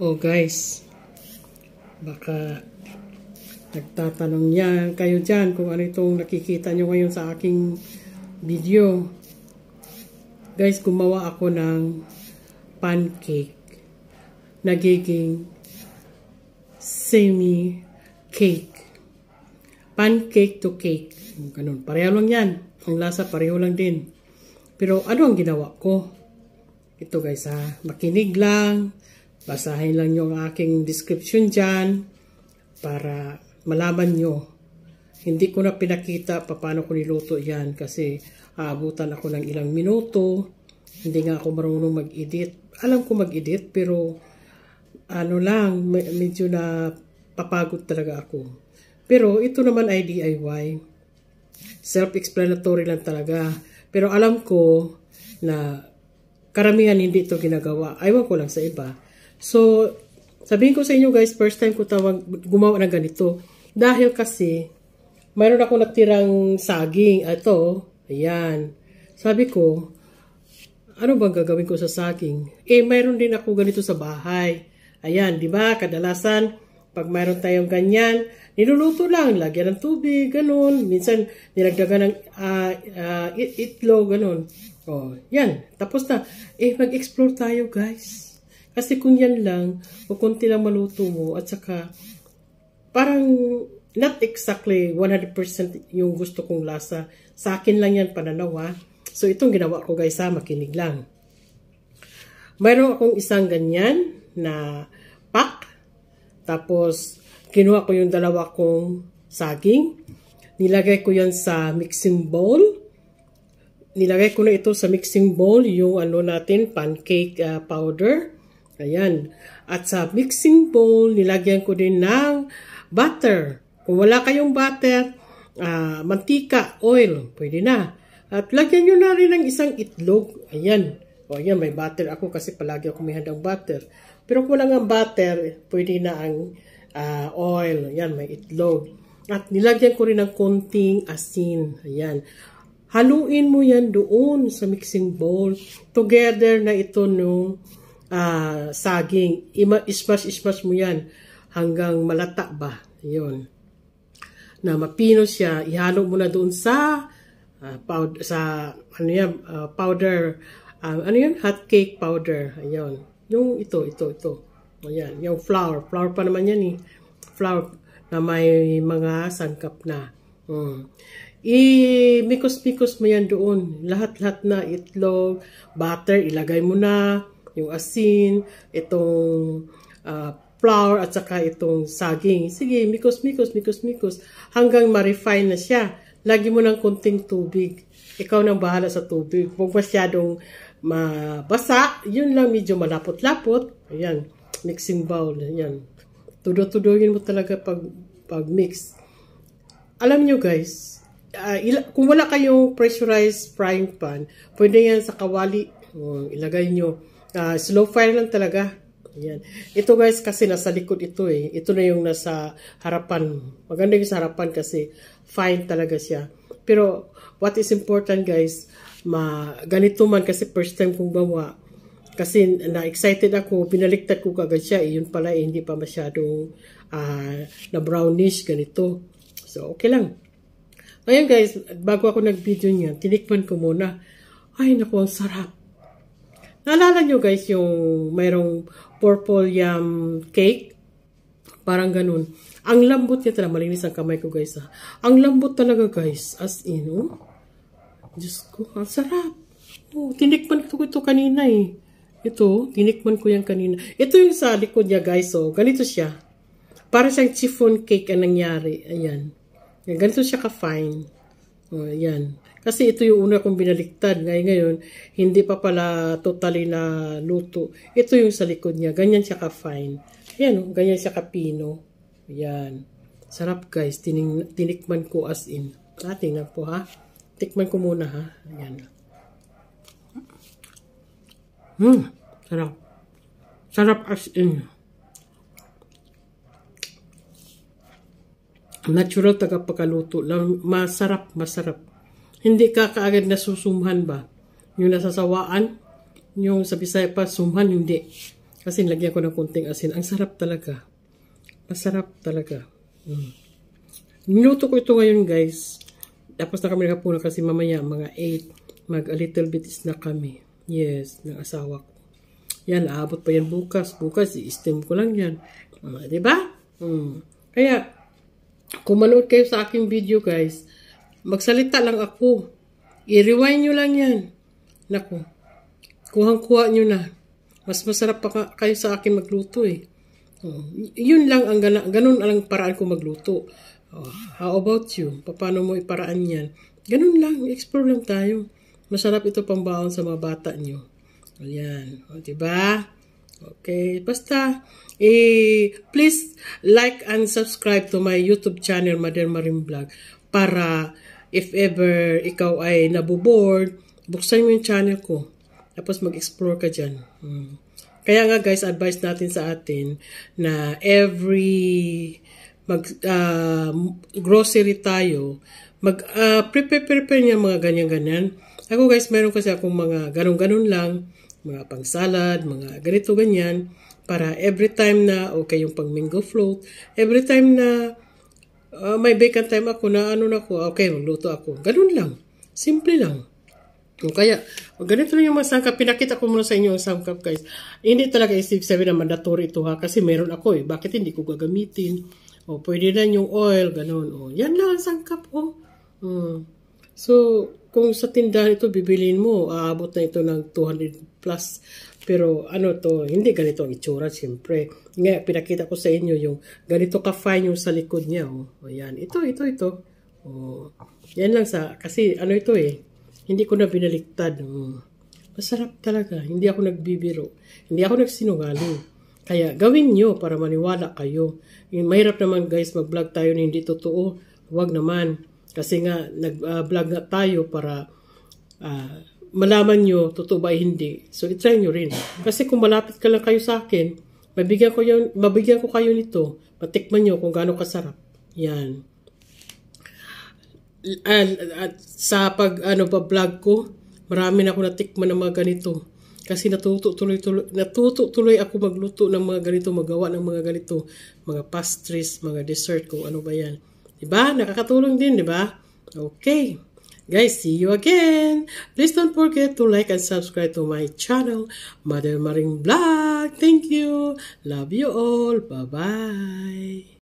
Oh guys, baka nagtatanong yan kayo dyan kung ano itong nakikita nyo ngayon sa aking video. Guys, gumawa ako ng pancake. Nagiging semi-cake. Pancake to cake. Ganun. Pareho lang yan. Ang lasa pareho lang din. Pero ano ang ginawa ko? Ito guys ha. Makinig lang. Basahin lang yung aking description dyan para malaman nyo. Hindi ko na pinakita paano ko niluto yan kasi aabutan ako ng ilang minuto. Hindi nga ako marunong mag-edit. Alam ko mag-edit pero ano lang, medyo na papagod talaga ako. Pero ito naman ay DIY. Self-explanatory lang talaga. Pero alam ko na karamihan hindi ito ginagawa. Aywan ko lang sa iba. So, sabihin ko sa inyo guys, first time ko gumawa ng ganito. Dahil kasi, mayroon ako natirang saging. Ito, ayan. Sabi ko, ano bang gagawin ko sa saging? Mayroon din ako ganito sa bahay. Ayan, di ba? Kadalasan, pag mayroon tayong ganyan, niluluto lang, lagyan ng tubig, ganun. Minsan, nilagdagan ng itlog, ganun. Oh, yan. Tapos na. Mag-explore tayo, guys. Kasi kung yan lang, o kunti lang maluto mo, at saka, parang, not exactly 100% yung gusto kong lasa. Sa akin lang yan, pananaw. So, itong ginawa ko, guys, makinig lang. Mayroon akong isang ganyan na pack. Tapos, kinuha ko yung dalawa kong saging. Nilagay ko yan sa mixing bowl. Nilagay ko na ito sa mixing bowl, yung ano natin, pancake powder. Ayan. At sa mixing bowl, nilagyan ko din ng butter. Kung wala kayong butter, mantika, oil, pwede na. At lagyan nyo na rin ng isang itlog. Ayan. O ayan, may butter ako kasi palagi ako may handang butter. Pero kung wala nga butter, pwede na ang oil. Ayan, may itlog. At nilagyan ko rin ng konting asin. Ayan. Haluin mo yan doon sa mixing bowl. Together na ito nung saging. Ismash mo yan hanggang malata ba. Ayan. Na mapino siya. Ihalo mo na doon sa powder. Ano yan? Hot cake powder. Ayan. Yung ito. Ayan. Yung flour. Flour pa naman yan eh. Flour na may mga sangkap na. I-mikos-mikos mo yan doon. Lahat-lahat na itlog, butter, ilagay mo na. Yung asin, itong flour, at saka itong saging. Sige, mikos. Hanggang ma-refine na siya. Lagi mo ng konting tubig. Ikaw nang bahala sa tubig. Huwag masyadong mabasa. Yun lang, medyo malapot-lapot. Ayan, mixing bowl. Ayan. Tudo-tudoyin mo talaga pag mix. Alam nyo guys, kung wala kayong pressurized frying pan, pwede yan sa kawali. Ilagay nyo. Slow fire lang talaga. Ayan. Ito guys, kasi nasa likod ito eh. Ito na yung nasa harapan. Maganda yung sa harapan kasi fine talaga siya. Pero, what is important guys, ganito man kasi first time kong gawa. Kasi na-excited ako, pinaliktad ko kagad siya. Yun pala, hindi pa masyadong na brownish, ganito. So, okay lang. Ayan guys, bago ako nag-video niya, tinikman ko muna. Ay, naku, ang sarap. Naalala nyo guys yung mayroong purple yam cake? Parang ganun. Ang lambot niya talaga. Malinis ang kamay ko guys. Ang lambot talaga guys. As in, oh. Diyos ko, ang sarap. Oh, tinikman ko ito kanina eh. Ito, tinikman ko yan kanina. Ito yung sa likod niya guys. Oh. Ganito siya. Para siyang chiffon cake ang nangyari. Ayan. Yan, ganito siya ka-fine. Oh, ayan. Kasi ito yung una kong binaliktad. Ngayon, hindi pa pala totally na luto. Ito yung sa likod niya. Ganyan siya ka-fine. Ayan, ganyan siya ka-pino. Ayan. Sarap guys. Tinikman ko as in. Tingnan po ha. Tikman ko muna ha. Ayan. Sarap. Sarap as in. Natural tagapagkaluto lang. Masarap. Hindi ka kaagad nasusumhan ba? Yung nasasawaan, yung sa Bisaya pa, sumhan, hindi. Kasi lagyan ko ng kunting asin. Ang sarap talaga. Masarap talaga. Niluto ko ito ngayon, guys. Tapos na kami nakapunan kasi mamaya, mga 8, a little bit is na kami. Yes, ng asawa ko. Yan, aabot pa yan bukas. Bukas, i-steam ko lang yan. Diba? Kaya, kung manood kayo sa aking video, guys, magsalita lang ako. I-rewind nyo lang yan. Naku, kuhang-kuha nyo na. Mas masarap pa kayo sa akin magluto eh. Yun lang ang ganun ang paraan ko magluto. How about you? Paano mo iparaan yan? Ganun lang, explore lang tayo. Masarap ito pambaon sa mga bata nyo. Ayan, diba? Okay, basta please like and subscribe to my YouTube channel, Mother Maring Vlog, para if ever ikaw ay naboboard, buksan mo yung channel ko. Tapos mag-explore ka dyan. Kaya nga guys, advice natin sa atin na every grocery tayo, prepare niya mga ganyan-ganyan. Ako guys, meron kasi akong mga ganun-ganun lang, mga pang salad, mga ganito ganyan, para every time na, okay, yung pang mango float, every time na may vacant time ako na okay, magluto ako. Ganun lang. Simple lang. Kaya, ganito lang yung mga sangkap. Pinakita ko muna sa inyo ang sangkap, guys. Hindi talaga isip sabi na mandatory ito ha, kasi meron ako eh. Bakit hindi ko gagamitin? Pwede na yung oil, ganun. Yan lang ang sangkap, So, kung sa tindahan ito, bibiliin mo, aabot na ito ng 200 plus. Pero, hindi ganito ang itsura, siyempre. Nga, pinakita ko sa inyo yung ganito ka-fine yung sa likod niya, Ayan, ito. Yan lang kasi ito eh. Hindi ko na binaliktad. Masarap talaga. Hindi ako nagbibiro. Hindi ako nagsinungaling. Kaya gawin nyo para maniwala kayo. Mahirap naman guys mag-vlog tayo na hindi totoo. Huwag naman. Kasi nga nag-vlog nga tayo para malaman nyo totoo ba hindi. So itry nyo rin. Kasi kung malapit ka lang kayo sa akin, mabigyan ko kayo nito. Patikman nyo kung gaano kasarap. Yan. At sa vlog ko, marami na ako natikman ng mga ganito. Kasi natuto tuloy ako magluto ng mga ganito, magawa ng mga ganito, mga pastries, mga dessert, kung ano ba yan. Diba? Nakakatulong din, diba? Okay. Guys, see you again. Please don't forget to like and subscribe to my channel, Mother Maring Vlog. Thank you. Love you all. Bye-bye.